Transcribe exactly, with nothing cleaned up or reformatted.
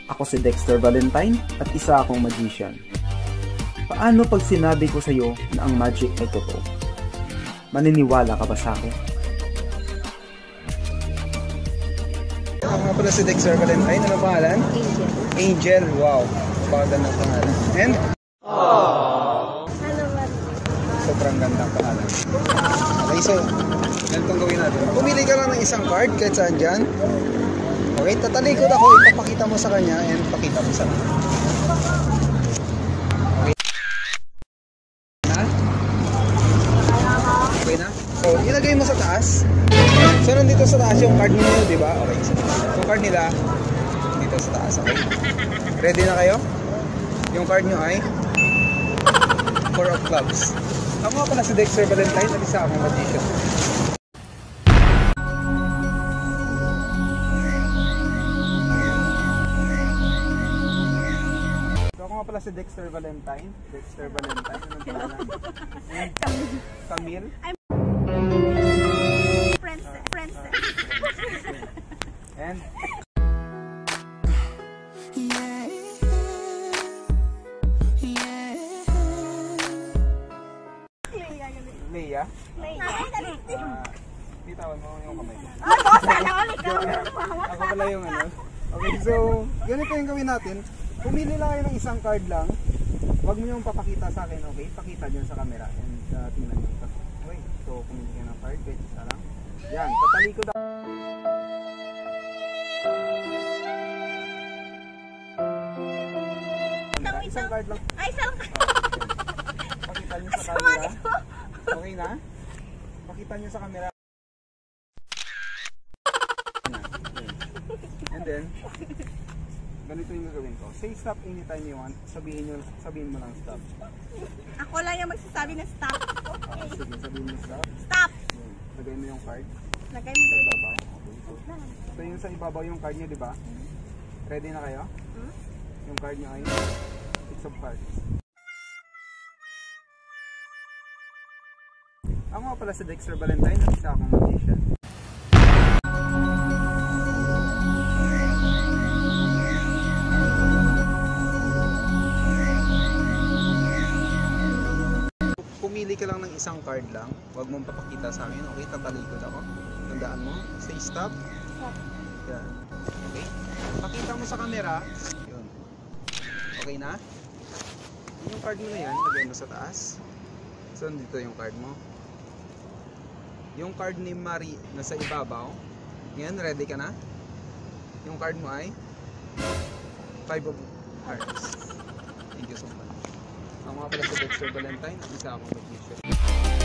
Ako si Dexter Valentine at isa akong magician. Paano pag sinabi ko sa iyo na ang magic ay totoo? Maniniwala ka ba sa akin? Ako nga pala si Dexter Valentine. Ano pangalan? Angel. Angel. Wow. Pagandang pangalan. And? Aww. Ano ba? Sobrang gandang pangalan. Okay, so, ganitong gawin natin. Pumili ka lang ng isang card kahit saan dyan. Okay, tatalikod ako. Ipapakita mo sa kanya and pakita mo sa kanya. Okay. Na? Okay na? So, ilagay mo sa taas. So, nandito sa taas yung card ninyo, di ba? Okay. So, yung card nila, dito sa taas. Okay. Ready na kayo? Yung card nyo ay Four of Clubs. Ako nga pala si Dexter Valentine at isa akong magician. So, ako nga pala si Dexter Valentine. Dexter Valentine. Anong pangalan? Camille. Princess. Princess. And? Leia. Leia. Uh, Bitawan mo yung kamay ko. Oh, bosa na ulit ka. Ako pala yung ano. Okay, so ganito yung gawin natin. Pumili lang kayo ng isang card lang. Huwag mo yung papakita sa akin, okay? Pakita dyan sa camera. And uh, tingnan nyo. Okay, so pumili kayo ng card. Kahit isa lang. Yan, tatalikod ako. Isang card lang. Ay, isang card. Pakita nyo sa camera. Okay na? Pakita nyo sa camera. And then, ganito yung gagawin ko. Say stop anytime you want. Sabihin, nyo, sabihin mo lang stop. Ako lang yung magsasabi na stop. Okay, sige, sabihin mo stop. Stop! Yun. Lagay mo yung card. Lagay mo sa ibabaw. Okay. So yung sa ibabaw yung card nyo, di ba? Ready na kayo? Hmm? Yung card nyo ay Six of Cards. Ako nga pala si Dexter Valentine at isa akong magician. Pumili ka lang ng isang card lang. Huwag mong papakita sa akin. Okay, tatalikod ako. Tandaan mo. Say stop. Stop. Yan. Okay. Pakita mo sa camera. Yun. Okay na? Yung card mo na yan, lagay mo sa taas. So, dito yung card mo. Yung card ni Marie nasa ibabaw. Yan, ready ka na? Yung card mo ay Five of Hearts. Thank you so much. Ako nga pala si Dexter Valentine. Isa akong magician.